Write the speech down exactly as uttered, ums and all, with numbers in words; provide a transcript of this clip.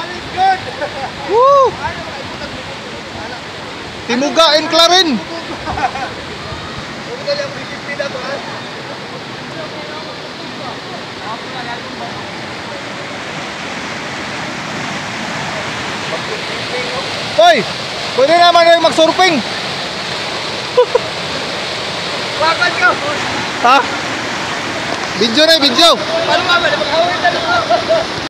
Woo! Timuga and Clarin. Hoy, pwede naman yung mag-surfing. Bakit ka? Ha? Video na, video. Paano nga ba? Napag-awin na